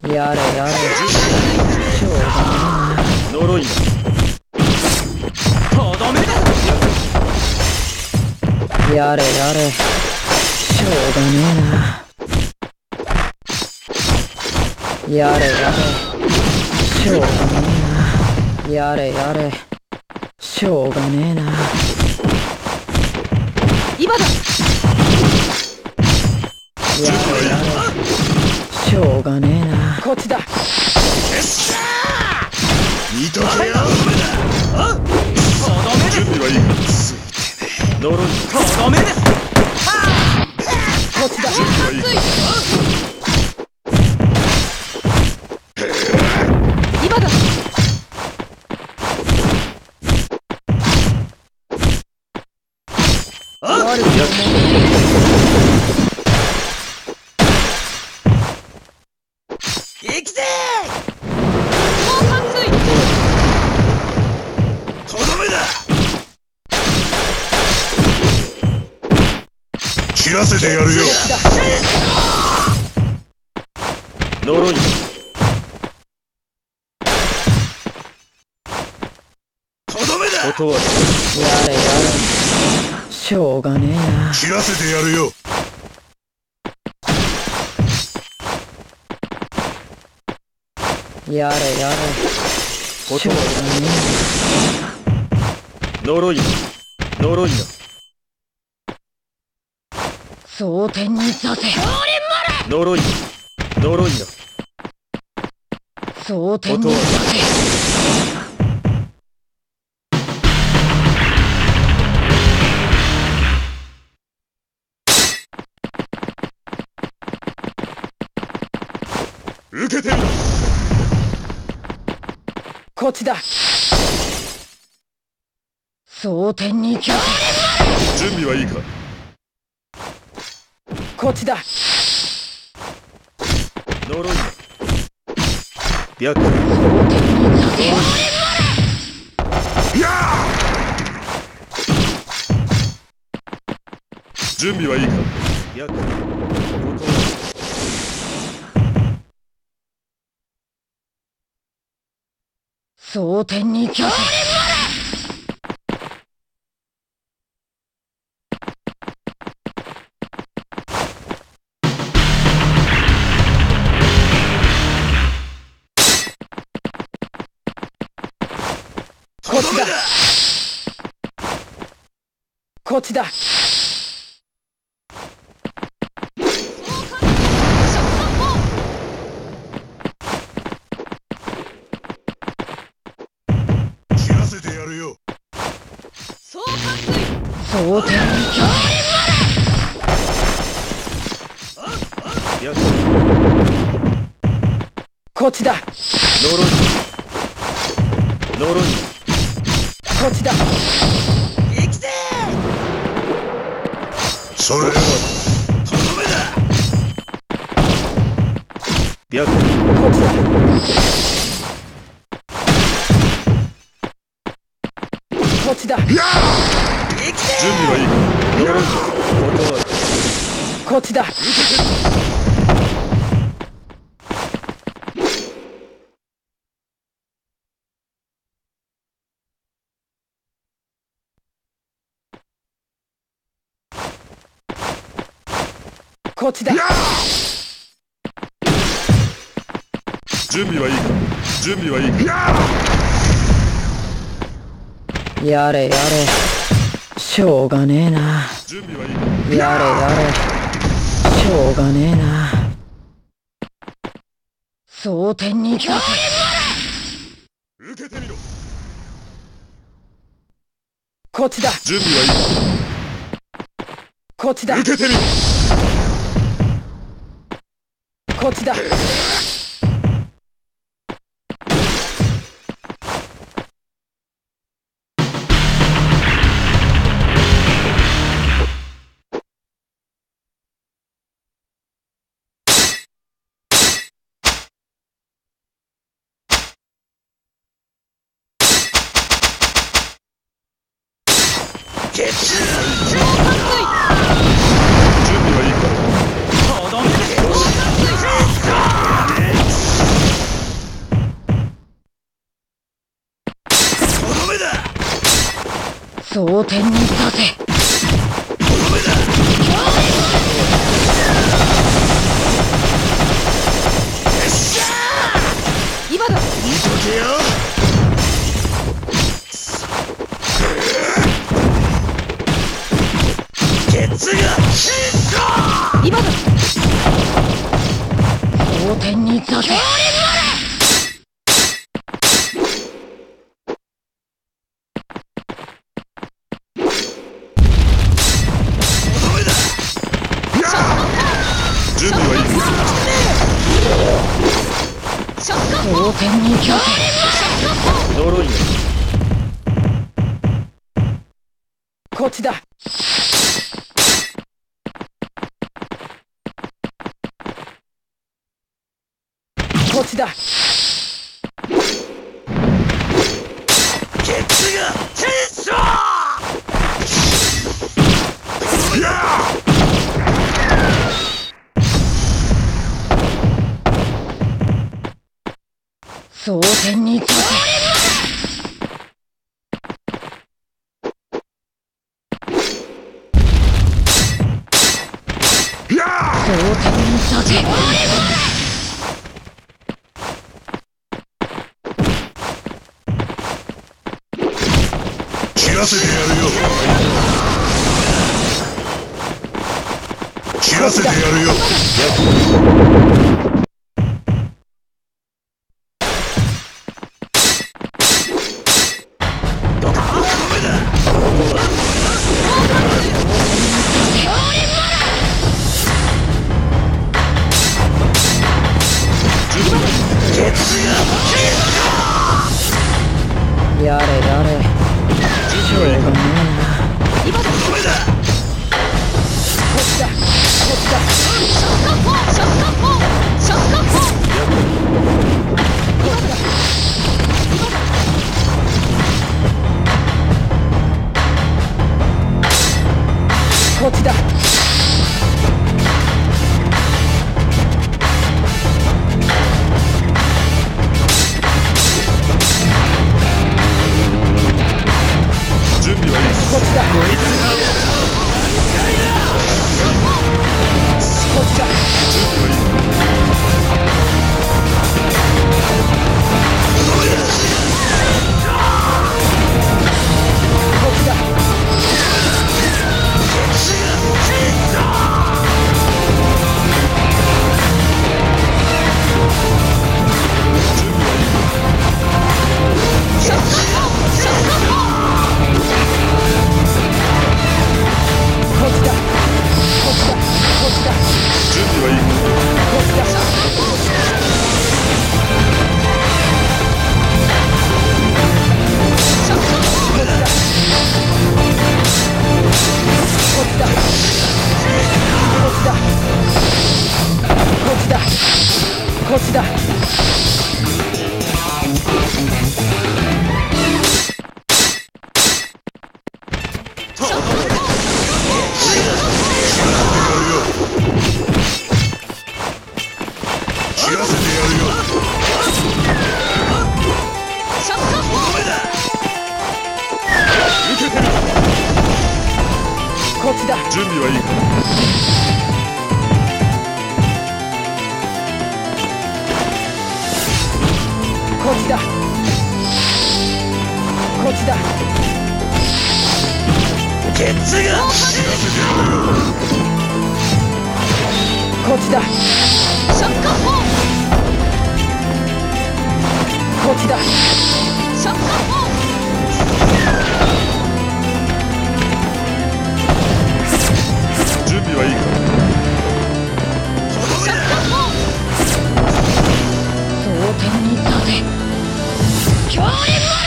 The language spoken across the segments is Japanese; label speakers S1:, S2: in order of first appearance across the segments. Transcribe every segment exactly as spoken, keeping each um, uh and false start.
S1: やれやれ。しょうがねえな。呪いとどめだ。やれやれ。しょうがねえな。やれやれ。しょうがねえな。やれやれ。しょうがねえな。今だ。やれやれ。しょうがねえな。こっちだ。よっしゃー。見とけよ。あっ。とどめだ。準備はいいか。ついてね。呪い。とどめだ。こっちだ。準備はいいか。今だ。あっ。行くぜー。とどめだ。切らせてやるよ。呪い。とどめだ。断る。やれやれ。しょうがねえな。切らせてやるよ。やれやれ。しょうがねえな。呪いだ。呪いだ。蒼天にさせ。呪いだ。呪いだ。蒼天にさせ。受けてみろ。こっちだ。蒼天にさせ。準備はいいか。こっちだ。呪いだ。白。準備はいいか。白。蒼天にさせ。こっちだ。こっちだ。切らせてやるよ。蒼天にさせ。こっちだ。呪い。呪い。こっちだ。行くぜー。それはとどめだ。白。こっちだ。こっちだ。行くぜー。準備はいいか。呪い。断る。こっちだ。こっちだ。準備はいいか。準備はいいか。やれやれ。しょうがねえな。準備はいいか。やれやれ。しょうがねえな。蒼天にさせ。受けてみろ。こっちだ。準備はいいか。こっちだ。受けてみろ。こっちだ。準備はいいか。とどめだ。
S2: 点に立て。今だ。
S1: 見とけよ。ケツが
S2: 今だ。蒼天に立て。
S1: 準備はいい。
S2: 蒼天に立て。
S1: 呪いが。
S2: こっちだ。こっちだ。
S1: ケツがチェンソー。やあ。
S2: 蒼天に立て。蒼天に立て。
S1: 切らせてやるよ。切らせてやるよ。
S2: やれやれ。しょうがねえな。
S1: 今だ。こっ
S2: ちだ。こっちだ。ショットフォー。ショットフォー。ショットフォー。今だ。こっちだ。
S1: 準備はいい。
S2: こっちだ。こっちだ。
S1: 準備はいい。
S2: こっちだ。こっちだ。
S1: 切らせてやるよ。
S2: こっちだ。
S1: 準備はいいか。
S2: こっちだ。こっちだ。
S1: ケツが。切らせてやるよ。
S2: こっちだ。ショットフォー。こっちだ。ショットフォー。
S1: 準備はいいか。
S2: ショットフォー。蒼天に立て。強烈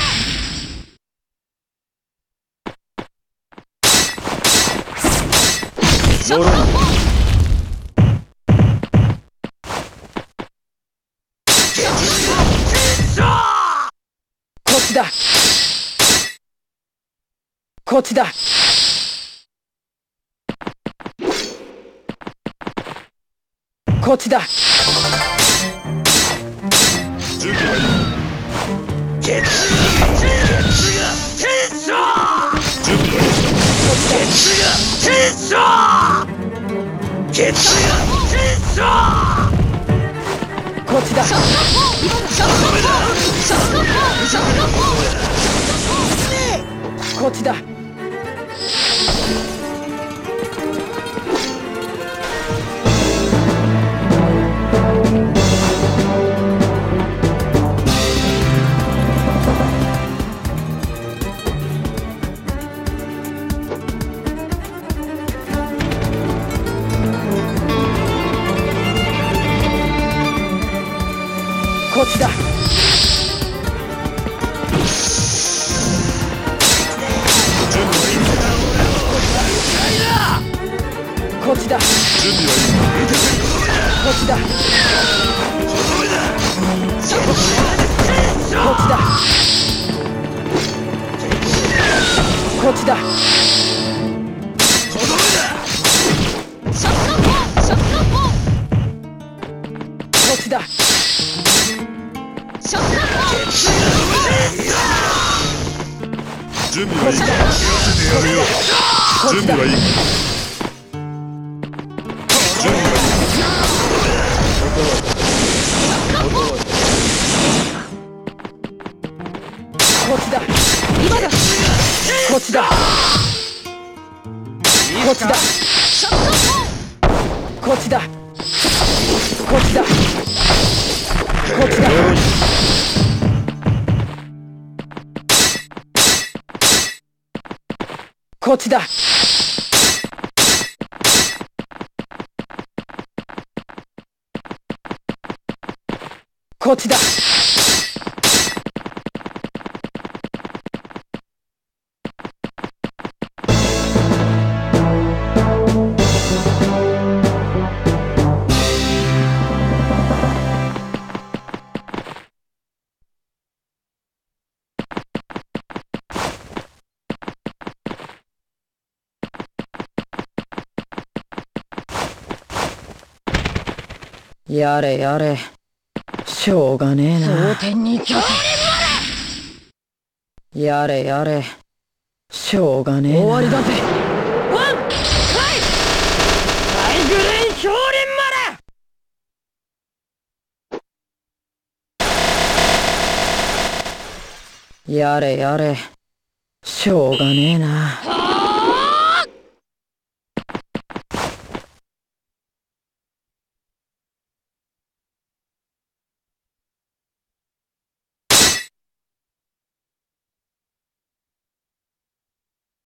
S2: ショットフォー。こっちだ。こっちだ。こっちだ。
S1: 準備はいい。ケツがケツがケツが準備はいい。 天章ケツが天章こっちだ
S2: ショットフォーショットフォーショットフォーショットフォー
S1: こっちだこっちだこっちだ準備はいいこっちだこっちだこっちだ
S2: ショットフォーショットフォー
S1: こっちだ
S2: ショットフォー
S1: 準備はいいか知らせてやるよ準備はいい準備はいいこっちだ
S2: 今だ
S1: こっちだこっちだ
S2: ショットフォー
S1: こっちだこっちだこっちだこっちだこっちだやれやれしょうがねえな
S2: 同点に拠点
S1: やれやれしょうがねえな
S2: 終わりだぜワンファイ大グレン少林
S1: やれやれしょうがねえな
S2: 丸